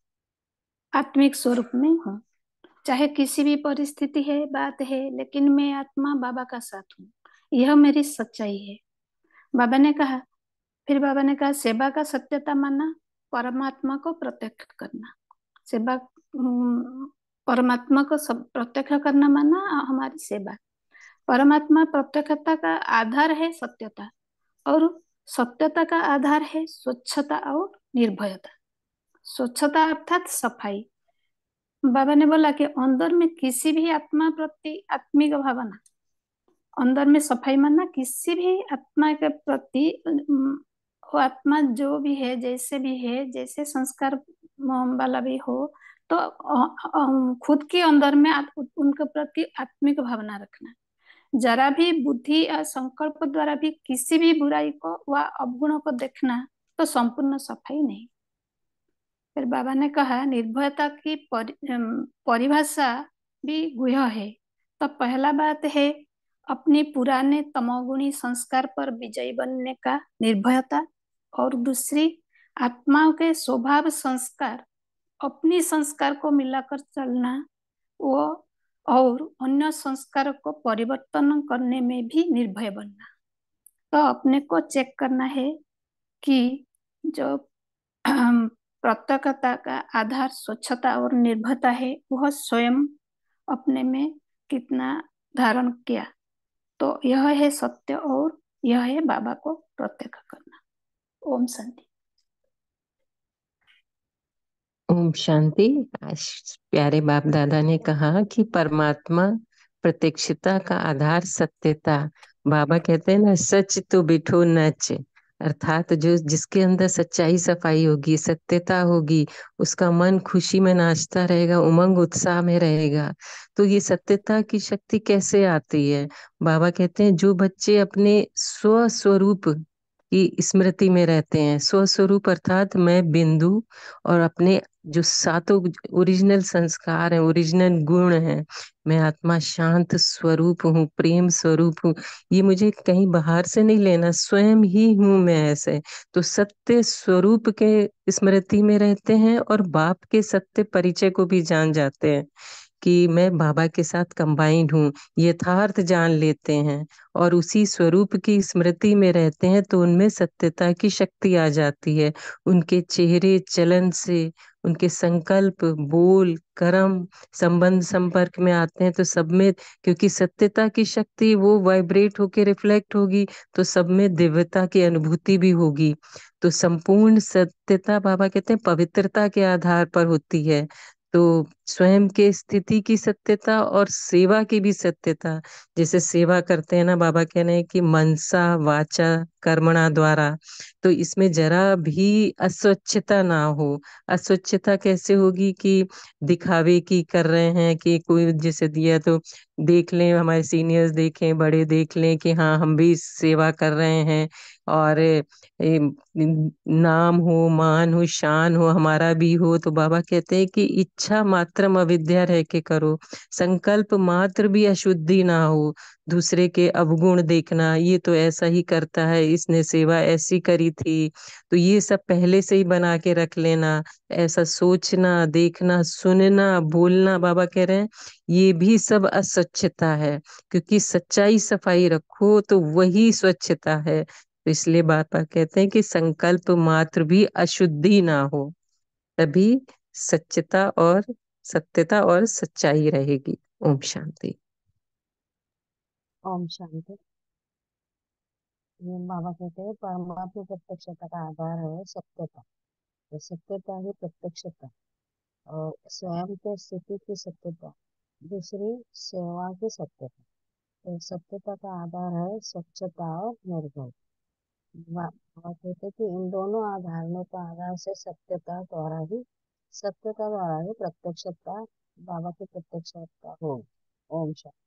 आत्मिक स्वरूप में हूँ। चाहे किसी भी परिस्थिति है, बात है, लेकिन मैं आत्मा बाबा का साथ हूँ। यह मेरी सच्चाई है। बाबा ने कहा, फिर बाबा ने कहा सेवा का सत्यता माना परमात्मा को प्रत्यक्ष करना। सेवा हम्म, परमात्मा को सब प्रत्यक्ष करना माना हमारी सेवा। परमात्मा प्रत्यक्षता का आधार है सत्यता, और सत्यता का आधार है स्वच्छता और निर्भयता। स्वच्छता अर्थात सफाई। बाबा ने बोला कि अंदर में किसी भी आत्मा प्रति आत्मिक भावना, अंदर में सफाई मानना किसी भी आत्मा के प्रति, अम, वो आत्मा जो भी है, जैसे भी है, जैसे संस्कार अम, वाला भी हो, तो अ, अ, खुद के अंदर में आत- उनके प्रति आत्मिक भावना रखना। जरा भी बुद्धि या संकल्प द्वारा भी किसी भी बुराई को व अवगुणों को देखना तो संपूर्ण सफाई नहीं। फिर बाबा ने कहा निर्भयता की परि, अम, परिभाषा भी गुह्य है। तो पहला बात है अपने पुराने तमोगुणी संस्कार पर विजयी बनने का निर्भयता, और दूसरी आत्माओं के स्वभाव संस्कार, अपनी संस्कार को मिलाकर चलना, वो, और अन्य संस्कार को परिवर्तन करने में भी निर्भय बनना। तो अपने को चेक करना है कि जो प्रत्यक्षता का आधार स्वच्छता और निर्भयता है, वह स्वयं अपने में कितना धारण किया। तो यह है सत्य, और यह है बाबा को प्रत्यक्ष करना। ओम शांति। ओम शांति। आज प्यारे बाप दादा ने कहा कि परमात्मा प्रत्यक्षता का आधार सत्यता। बाबा कहते हैं ना, सच तो बिठो नच, अर्थात जो जिसके अंदर सच्चाई सफाई होगी, सत्यता होगी, उसका मन खुशी में नाचता रहेगा, उमंग उत्साह में रहेगा। तो ये सत्यता की शक्ति कैसे आती है? बाबा कहते हैं जो बच्चे अपने स्व स्वरूप की स्मृति में रहते हैं, स्वस्वरूप अर्थात मैं बिंदु, और अपने जो सातों ओरिजिनल संस्कार हैं, ओरिजिनल गुण हैं, मैं आत्मा शांत स्वरूप हूँ, प्रेम स्वरूप हूँ, ये मुझे कहीं बाहर से नहीं लेना, स्वयं ही हूँ मैं ऐसे। तो सत्य स्वरूप के स्मृति में रहते हैं और बाप के सत्य परिचय को भी जान जाते हैं कि मैं बाबा के साथ कंबाइंड हूँ, यथार्थ जान लेते हैं और उसी स्वरूप की स्मृति में रहते हैं। तो उनमें सत्यता की शक्ति आ जाती है। उनके चेहरे चलन से, उनके संकल्प, बोल, कर्म, संबंध संपर्क में आते हैं तो सब में, क्योंकि सत्यता की शक्ति वो वाइब्रेट होके रिफ्लेक्ट होगी तो सब में दिव्यता की अनुभूति भी होगी। तो संपूर्ण सत्यता बाबा कहते हैं पवित्रता के आधार पर होती है। तो स्वयं के स्थिति की सत्यता और सेवा की भी सत्यता, जैसे सेवा करते हैं ना, बाबा कह रहे हैं कि मनसा वाचा कर्मणा द्वारा, तो इसमें जरा भी अस्वच्छता ना हो। अस्वच्छता कैसे होगी कि दिखावे की कर रहे हैं कि कोई जैसे दिया तो देख लें, हमारे सीनियर्स देखें, बड़े देख लें कि हाँ हम भी सेवा कर रहे हैं, और ए, नाम हो, मान हो, शान हो, हमारा भी हो। तो बाबा कहते हैं कि इच्छा मात्रम अविद्या रह के करो, संकल्प मात्र भी अशुद्धि ना हो। दूसरे के अवगुण देखना, ये तो ऐसा ही करता है, इसने सेवा ऐसी करी थी, तो ये सब पहले से ही बना के रख लेना। ऐसा सोचना, देखना, सुनना, बोलना, बाबा कह रहे हैं ये भी सब अस्वच्छता है। क्योंकि सच्चाई सफाई रखो तो वही स्वच्छता है। तो इसलिए बाबा कहते हैं कि संकल्प मात्र भी अशुद्धि ना हो, तभी सच्चता और सत्यता और सच्चाई रहेगी। ओम शांति। ओम शांति। ये बाबा कहते हैं परमात्मा प्रत्यक्षता का आधार है सत्यता। तो सत्यता ही प्रत्यक्षता और स्वयं के स्थिति की सत्यता, दूसरी सेवा की सत्यता। तो सत्यता का आधार है स्वच्छता और निर्भय। बा- बाबा कहते हैं कि इन दोनों आधारों का आधार से सत्यता द्वारा ही सत्यता द्वारा ही प्रत्यक्षता, बाबा की प्रत्यक्षता हो। ओम शांति।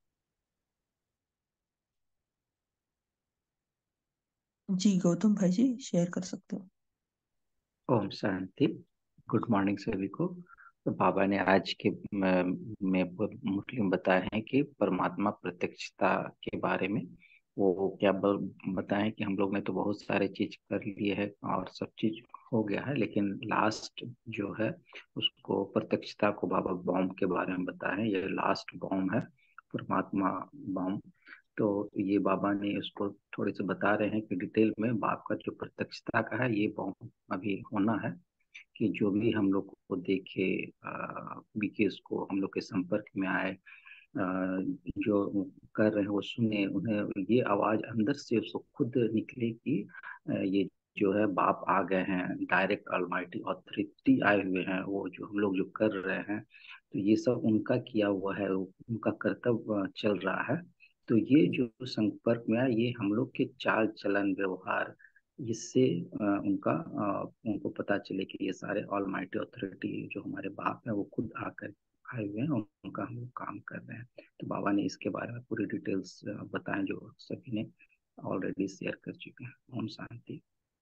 जी गौतम भाई जी शेयर कर सकते हो। ओम शांति। गुड मॉर्निंग सभी को। तो बाबा ने आज के म- में ब- मुस्लिम बताए हैं कि परमात्मा प्रत्यक्षता के बारे में। वो क्या ब- बताएं कि हम लोग ने तो बहुत सारे चीज कर लिए है और सब चीज हो गया है, लेकिन लास्ट जो है उसको प्रत्यक्षता को बाबा बॉम्ब के बारे में बताए हैं। ये लास्ट बॉम्ब है, परमात्मा बॉम्ब। तो ये बाबा ने उसको थोड़े से बता रहे हैं कि डिटेल में बाप का जो प्रत्यक्षता का है ये बॉम्ब अभी होना है। कि जो भी हम लोग को देखे, बीकेस को हम लोग के संपर्क में आए, अ, जो कर रहे हैं वो सुने, उन्हें ये आवाज अंदर से उसको खुद निकले कि अ, ये जो है बाप आ गए हैं, डायरेक्ट ऑलमाइटी ऑथोरिटी आए हुए हैं, वो जो हम लोग जो कर रहे हैं तो ये सब उनका किया हुआ है, उनका कर्तव्य अ, चल रहा है। तो ये जो संपर्क में है ये हम लोग के चाल चलन व्यवहार, इससे अ, उनका अ, उनको पता चले कि ये सारे ऑलमाइटी ऑथोरिटी जो हमारे बाप है वो खुद आकर आए हुए हैं और उनका हम लोग काम कर रहे हैं। तो बाबा ने इसके बारे में पूरी डिटेल्स बताएं जो सभी ने ऑलरेडी शेयर कर चुके हैं। ओम शांति।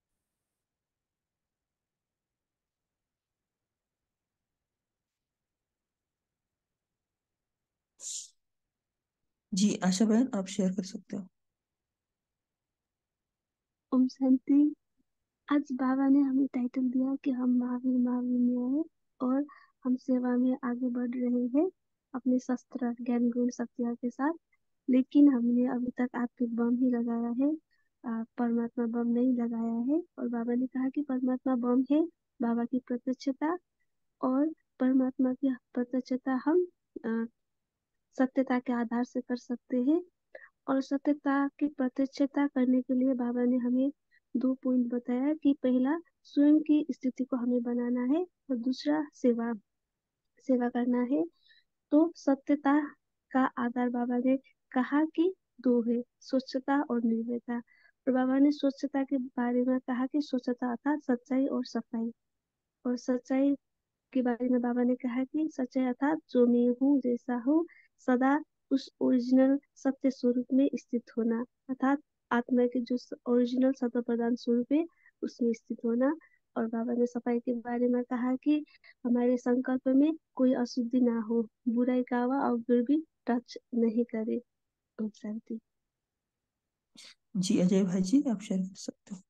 जी आशा बहन आप शेयर कर सकते हो। ओम शांति। आज बाबा ने हमें टाइटल दिया कि हम महावीर महावीर हैं और हम सेवा में आगे बढ़ रहे हैं अपने शस्त्र ज्ञान गुण शक्तियों के साथ। लेकिन हमने अभी तक आपके बम ही लगाया है, आ, परमात्मा बम नहीं लगाया है। और बाबा ने कहा कि परमात्मा बम है बाबा की प्रत्यक्षता, और परमात्मा की प्रत्यक्षता हम आ, सत्यता के आधार से कर सकते हैं। और सत्यता की प्रत्यक्षता करने के लिए बाबा ने हमें दो पॉइंट बताया कि पहला स्वयं की स्थिति को हमें बनाना है और दूसरा सेवा सेवा करना है। तो सत्यता का आधार बाबा ने कहा कि दो है, स्वच्छता और निर्भयता। और बाबा ने स्वच्छता के बारे में कहा कि स्वच्छता अर्थात सच्चाई और सफाई। और सच्चाई के बारे में बाबा ने कहा कि सच्चाई अर्थात जो मैं हूँ जैसा हूँ सदा उस ओरिजिनल सत्य स्वरूप में स्थित होना, अर्थात आत्मा के जो ओरिजिनल सत्य प्रदान स्वरूप है उसमें स्थित होना। और बाबा ने सफाई के बारे में कहा कि हमारे संकल्प में कोई अशुद्धि ना हो, बुराई का व अवगुण भी टच नहीं करे। ओम शांति। जी अजय भाई जी आप शेयर कर सकते हो।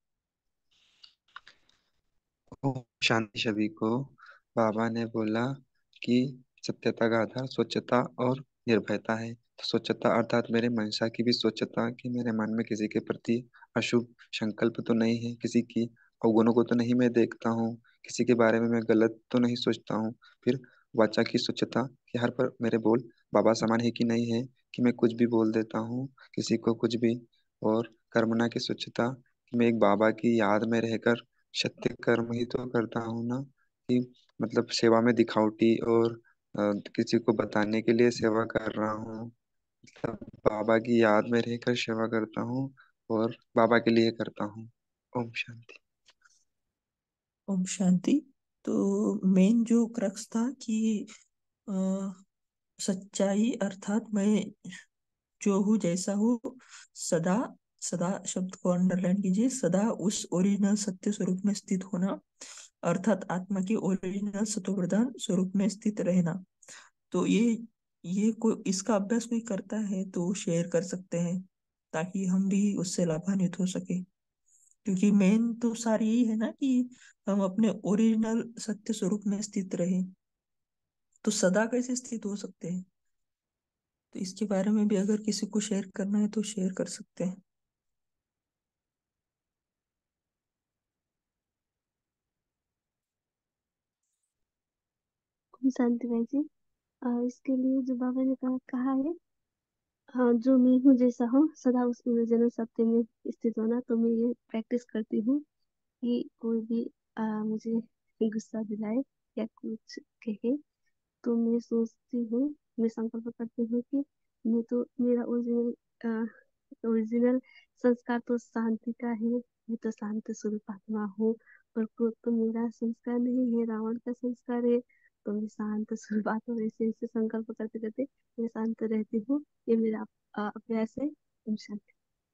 ओम शांति सभी को। बाबा ने बोला कि सत्यता का आधार स्वच्छता और निर्भयता है। तो स्वच्छता अर्थात मेरे मनसा की भी स्वच्छता, कि मेरे मन में किसी के प्रति अशुभ संकल्प तो नहीं है, किसी की अवगुणों को तो नहीं मैं देखता हूँ, किसी के बारे में मैं गलत तो नहीं सोचता हूँ। फिर वाचा की स्वच्छता, कि हर पर मेरे बोल बाबा समान है कि नहीं है, कि मैं कुछ भी बोल देता हूँ किसी को कुछ भी। और कर्मणा की स्वच्छता, कि मैं एक बाबा की याद में रहकर सत्य कर्म ही तो करता हूँ ना, कि मतलब सेवा में दिखावटी और अ, किसी को बताने के लिए सेवा कर रहा हूँ। मतलब बाबा की याद में रहकर सेवा करता हूँ और बाबा के लिए करता हूँ। ओम शांति। ओम शांति। तो मेन जो क्रक्स था कि अ, सच्चाई अर्थात मैं जो हूँ जैसा हूँ सदा सदा शब्द को अंडरलाइन कीजिए। सदा उस ओरिजिनल सत्य स्वरूप में स्थित होना, अर्थात आत्मा की ओरिजिनल सत्वप्रधान स्वरूप में स्थित रहना। तो ये ये कोई इसका अभ्यास कोई करता है तो शेयर कर सकते हैं, ताकि हम भी उससे लाभान्वित हो सके। क्योंकि मेन तो सार यही है ना कि हम अपने ओरिजिनल सत्य स्वरूप में स्थित रहें। तो सदा कैसे स्थित हो सकते हैं, तो इसके बारे में भी अगर किसी को शेयर करना है तो शेयर कर सकते हैं। शांति भाई जी, अ, इसके लिए जो बाबा ने कहा कहा है, हाँ, जो मैं हूँ जैसा हूँ सदा उस ओरिजिनल सत्य में स्थित होना। तो मैं ये प्रैक्टिस करती हूँ कि कोई भी आ, मुझे गुस्सा दिलाए या कुछ कहे, तो मैं सोचती हूँ, मैं संकल्प करती हूँ कि मैं तो मेरा ओरिजिनल ओरिजिनल संस्कार तो शांति का है, मैं तो शांत स्वरूप आत्मा हूँ। और क्रोध तो मेरा संस्कार नहीं है, रावण का संस्कार है। तो मैं शांत स्वरूप आत्मा, ऐसे ऐसे संकल्प करते करते मैं शांत रहती हूँ। ये मेरा अ, अभ्यास है। ओम शांति।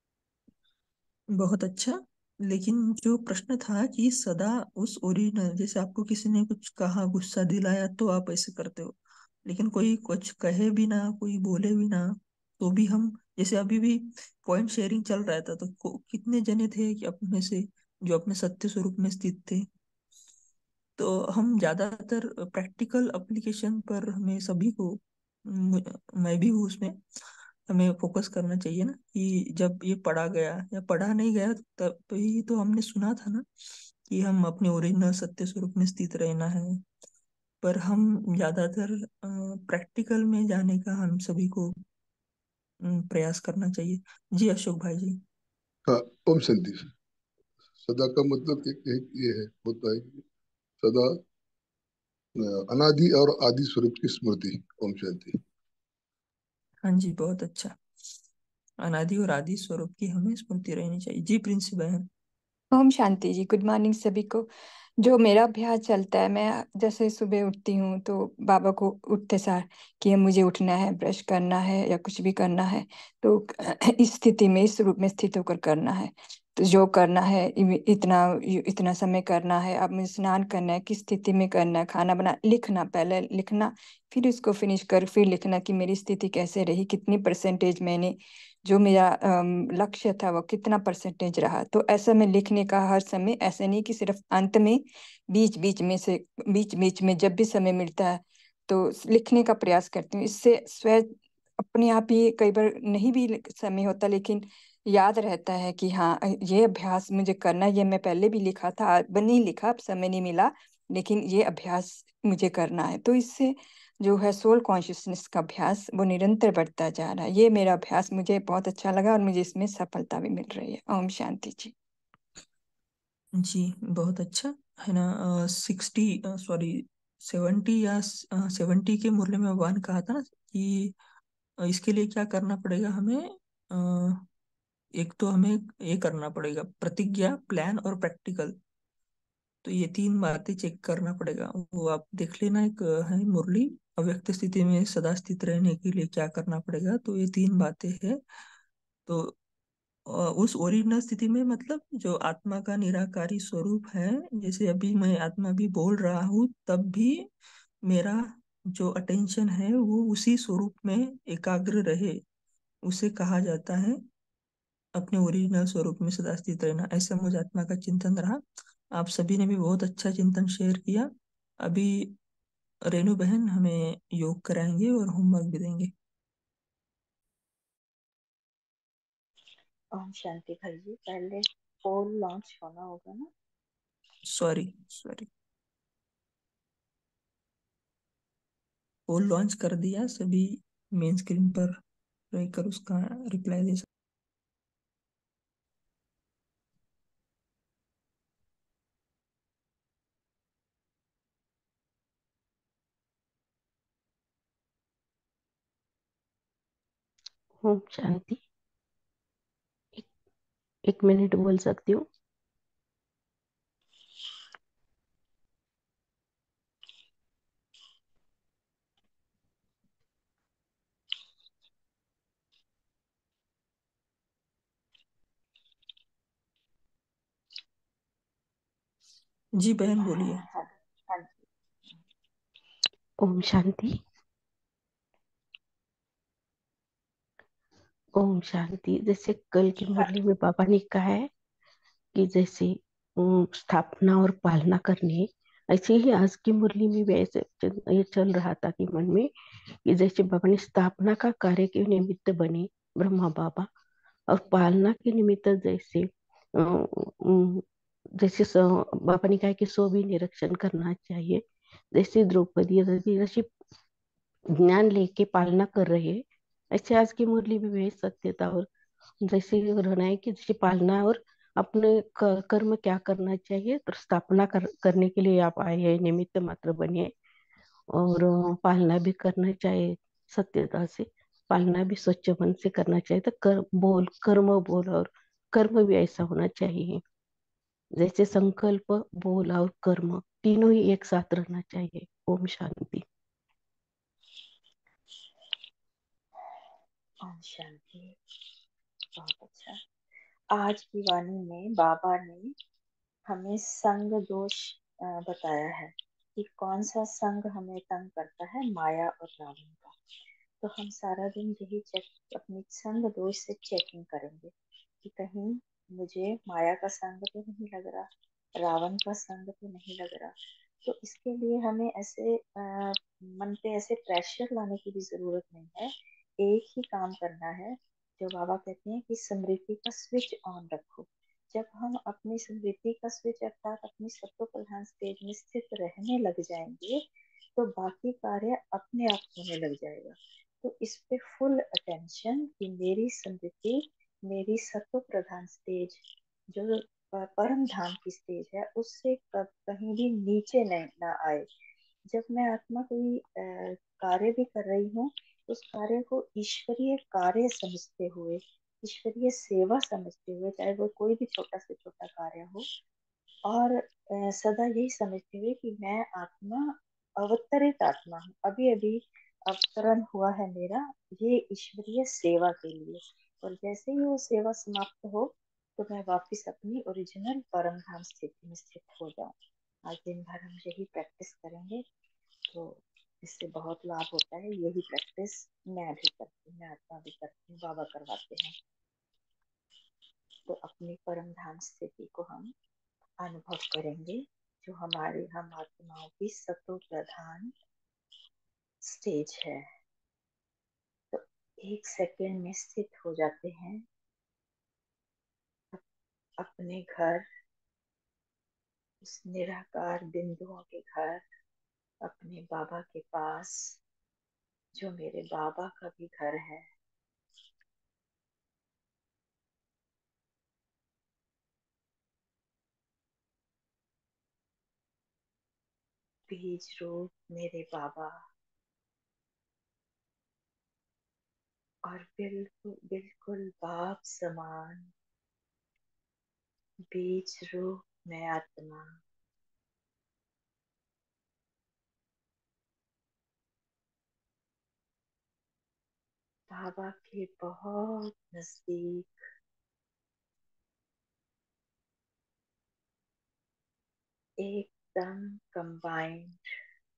बहुत अच्छा। लेकिन जो प्रश्न था कि सदा उस ओरिजिनल, जैसे आपको किसी ने कुछ कहा, गुस्सा दिलाया, तो आप ऐसे करते हो। लेकिन कोई कुछ कहे भी ना, कोई बोले भी ना, तो भी हम, जैसे अभी भी पॉइंट शेयरिंग चल रहा था, तो को- कितने जने थे कि अपने से जो अपने सत्य स्वरूप में स्थित थे। तो हम ज्यादातर प्रैक्टिकल एप्लीकेशन पर हमें सभी को, मु- मैं भी हूँ उसमें, हमें फोकस करना चाहिए ना कि जब ये पढ़ा गया या पढ़ा नहीं गया, तब ही तो हमने सुना था ना कि हम अपने ओरिजिनल सत्य स्वरूप में स्थित रहना है। पर हम ज्यादातर प्रैक्टिकल में जाने का हम सभी को अम, प्रयास करना चाहिए। जी अशोक भाई जी। हाँ। ओम शांति। सदा का मतलब एक, एक ये है होता है कि सदा अ, अनादि और आदि स्वरूप की स्मृति। ओम शांति। हाँ जी, बहुत अच्छा। अनादि और आदि स्वरूप की हमें स्मृति रहनी चाहिए। जी प्रिंसी बहन। ओम शांति जी। गुड मॉर्निंग सभी को। जो मेरा अभ्यास चलता है, मैं जैसे सुबह उठती हूँ तो बाबा को उठते सार कि मुझे उठना है, ब्रश करना है या कुछ भी करना है, तो इस स्थिति में, इस रूप में स्थित होकर करना है। तो जो करना है, इम- इतना इतना समय करना है, अब मुझे स्नान करना है, किस स्थिति में करना है, खाना बना, लिखना, पहले लिखना, फिर उसको फिनिश कर फिर लिखना कि मेरी स्थिति कैसे रही, कितनी परसेंटेज मैंने, जो मेरा अम, लक्ष्य था वो कितना परसेंटेज रहा। तो ऐसा मैं लिखने का हर समय, ऐसा नहीं कि सिर्फ अंत में, बीच बीच में से, बीच बीच में जब भी समय मिलता है तो लिखने का प्रयास करती हूँ। इससे स्वयं अपने आप ही, कई बार नहीं भी समय होता लेकिन याद रहता है कि हाँ, ये अभ्यास मुझे करना है। ये मैं पहले भी लिखा था, आज नहीं लिखा, अब समय नहीं मिला, लेकिन ये अभ्यास मुझे करना है। तो इससे जो है सोल कॉन्शियसनेस का अभ्यास वो निरंतर बढ़ता जा रहा है। ये मेरा अभ्यास मुझे बहुत अच्छा लगा और मुझे इसमें सफलता भी मिल रही है। ओम शांति जी। जी बहुत अच्छा है ना। सिक्सटी, सॉरी, सेवेंटी या सेवेंटी के मुरली में भगवान कहा था ना कि अ, इसके लिए क्या करना पड़ेगा हमें। अ, एक तो हमें ये करना पड़ेगा, प्रतिज्ञा, प्लान और प्रैक्टिकल। तो ये तीन बातें चेक करना पड़ेगा, वो आप देख लेना। एक अ, है मुरली, अव्यक्त स्थिति में सदा स्थित रहने के लिए क्या करना पड़ेगा, तो ये तीन बातें हैं। तो अ, उस ओरिजिनल स्थिति में, मतलब जो आत्मा का निराकारी स्वरूप है, जैसे अभी मैं आत्मा भी बोल रहा हूँ, तब भी मेरा जो अटेंशन है वो उसी स्वरूप में एकाग्र रहे, उसे कहा जाता है अपने ओरिजिनल स्वरूप में सदा स्थित रहना। ऐसा मुझे आत्मा का चिंतन रहा। आप सभी ने भी बहुत अच्छा चिंतन शेयर किया। अभी रेणु बहन हमें योग कराएंगे और होमवर्क भी देंगे। ओम शांति भाई जी, पहले पोल लॉन्च होना होगा ना। सॉरी सॉरी, पोल लॉन्च कर दिया, सभी मेन स्क्रीन पर रहकर उसका रिप्लाई दे सकते। ओम शांति। एक, एक मिनट बोल सकती हूँ। जी बहन बोलिए। हाँ हाँ जी। ओम शांति। ओम शांति। जैसे कल की हाँ मुरली में बाबा ने कहा है कि जैसे अम, स्थापना और पालना करनी है, ऐसे ही आज की मुरली में भी ऐसे चल- ये चल रहा था कि मन में कि जैसे बाबा ने स्थापना का कार्य के निमित्त बने ब्रह्मा बाबा, और पालना के निमित्त जैसे अ, अम, जैसे स- बाबा ने कहा कि सो भी निरीक्षण करना चाहिए। जैसे द्रौपदी रथी जैसे ज्ञान लेके पालना कर रहे हैं, ऐसे आज की मुरली में भी सत्यता और जैसे रहना है कि जैसे पालना और अपने क- कर्म क्या करना चाहिए, तो स्थापना कर, करने के लिए आप आए हैं, निमित्त मात्र बनिए। और अ, पालना भी करना चाहिए सत्यता से, पालना भी स्वच्छ मन से करना चाहिए। तो कर बोल कर्म बोल और कर्म भी ऐसा होना चाहिए, जैसे संकल्प बोल और कर्म तीनों ही एक साथ रहना चाहिए। ओम शांति। ओम शांति। बहुत अच्छा। आज की वाणी में बाबा ने हमें संग दोष अ, बताया है कि कौन सा संग हमें तंग करता है, माया और रावण का। तो हम सारा दिन यही चेक अपनी संग दोष से चेकिंग करेंगे कि कहीं मुझे माया का संग तो नहीं लग रहा, रावण का संग तो नहीं लग रहा। तो इसके लिए हमें ऐसे अ, मन पे ऐसे प्रेशर लाने की भी जरूरत नहीं है। एक ही काम करना है जो बाबा कहते हैं कि स्मृति का स्विच ऑन रखो। जब हम अपनी स्मृति का स्विच अर्थात अपनी सत्व प्रधान स्टेज में स्थित रहने लग जाएंगे तो बाकी कार्य अपने आप होने लग जाएगा। तो इस पे फुल अटेंशन कि मेरी स्मृति मेरी सत्व प्रधान स्टेज जो प- परम धाम की स्टेज है उससे कब कहीं भी नीचे नहीं ना आए। जब मैं आत्मा कोई अ, कार्य भी कर रही हूँ उस कार्य को ईश्वरीय कार्य समझते हुए, ईश्वरीय सेवा समझते हुए, चाहे वो कोई भी छोटा से छोटा कार्य हो, और अ, सदा यही समझते हुए कि मैं आत्मा अवतरित आत्मा हूँ, अभी अभी अवतरण हुआ है मेरा ये ईश्वरीय सेवा के लिए। और जैसे ही वो सेवा समाप्त हो तो मैं वापस अपनी ओरिजिनल परम धाम स्थिति में स्थित हो जाऊं। आज दिन भर हम यही प्रैक्टिस करेंगे तो इससे बहुत लाभ होता है। यही प्रैक्टिस मैं भी करती हूँ, मैं आत्मा भी करती हूँ, बाबा करवाते हैं। तो अपनी परम धाम स्थिति को हम अनुभव करेंगे जो हमारे हम आत्माओं की सतो प्रधान स्टेज है। तो एक सेकेंड में स्थित हो जाते हैं अपने घर, उस निराकार बिंदुओं के घर, अपने बाबा के पास जो मेरे बाबा का भी घर है। बीज रूप मेरे बाबा और बिल्कुल बिल्कुल बाप समान बीज रूप में आत्मा बाबा के बहुत नजदीक एकदम कंबाइंड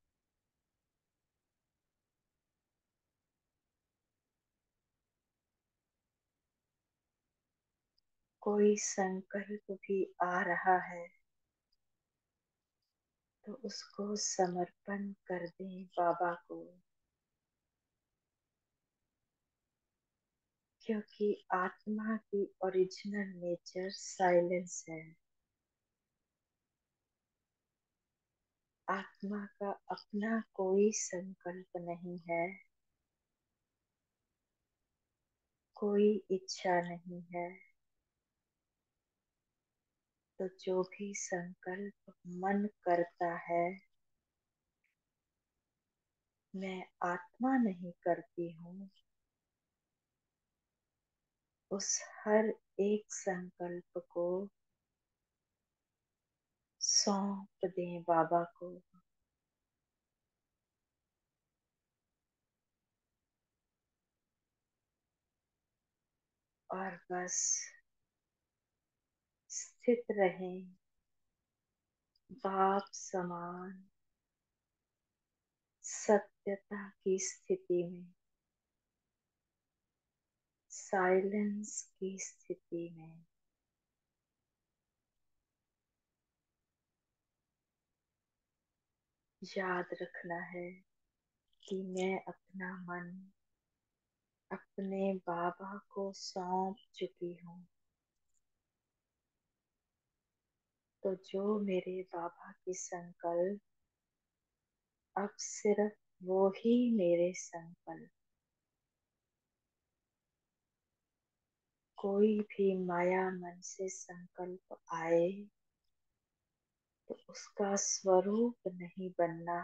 कोई संकल्प भी आ रहा है तो उसको समर्पण कर दें बाबा को, क्योंकि आत्मा की ओरिजिनल नेचर साइलेंस है। आत्मा का अपना कोई संकल्प नहीं है, कोई इच्छा नहीं है। तो जो भी संकल्प मन करता है मैं आत्मा नहीं करती हूँ, उस हर एक संकल्प को सौंप दें बाबा को। और बस स्थित रहें बाप समान सत्यता की स्थिति में, साइलेंस की स्थिति में याद रखना है कि मैं अपना मन अपने बाबा को सौंप चुकी हूँ। तो जो मेरे बाबा के संकल्प, अब सिर्फ वो ही मेरे संकल्प। कोई भी माया मन से संकल्प आए तो उसका स्वरूप नहीं बनना,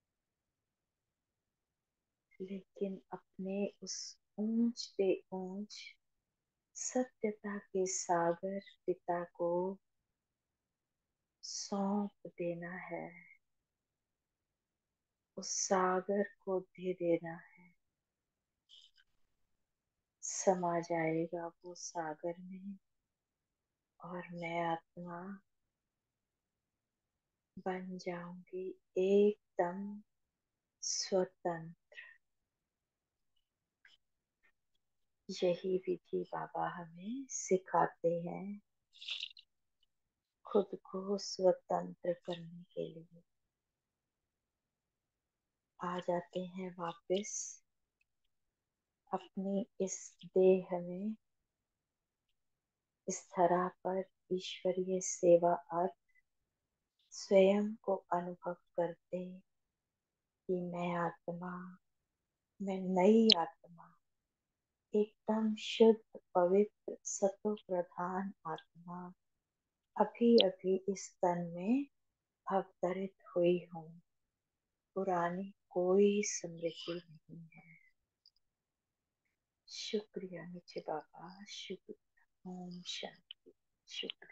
लेकिन अपने उस ऊंच पे ऊंच सत्यता के सागर पिता को सौंप देना है। उस सागर को दे देना है, समा जाएगा वो सागर में, और मैं आत्मा बन जाऊंगी एकदम स्वतंत्र। यही विधि बाबा हमें सिखाते हैं खुद को स्वतंत्र करने के लिए। आ जाते हैं वापस अपनी इस देह में, इस धरा पर ईश्वरीय सेवा अर्थ स्वयं को अनुभव करते कि मैं आत्मा, मैं नई आत्मा, एकदम शुद्ध पवित्र सतो प्रधान आत्मा अभी अभी इस तन में अवतरित हुई हूँ। पुरानी कोई स्मृति नहीं है। शुक्रिया नीचे बाबा, शुक्रिया। ओम शांति। शुक्रिया।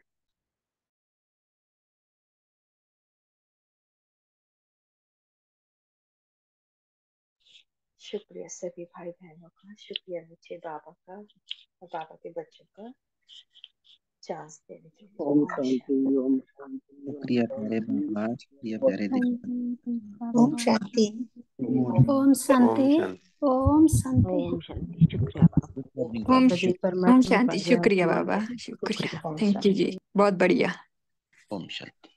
शुक्रिया सभी भाई बहनों का, शुक्रिया नीचे बाबा का और बाबा के बच्चों का चांस देने के लिए। ओम ओम शांति, शांति। ओम शांति, ओम शुक्रिया प्यारे बाबा, शुक्रिया प्यारे देव। ओम शांति। ओम शांति। ओम शांति। ओम शांति। शुक्रिया बाबा। ओम सभी ओम परमात्मा शांति। का शुक्रिया आत्मा बाबा, शुक्रिया। शुक्रिया। ओम थैंक यू शांति। जी, बहुत बढ़िया। ओम शांति।